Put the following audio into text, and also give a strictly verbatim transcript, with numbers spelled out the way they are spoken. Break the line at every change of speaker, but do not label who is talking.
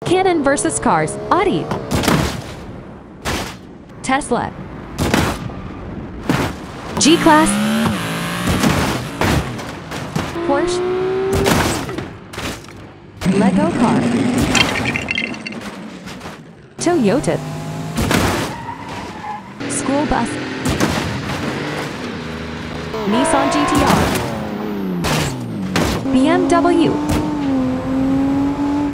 Canon versus cars. Audi. Tesla. G-Class. Porsche. Lego car. Toyota. School bus. Nissan G T R. B M W.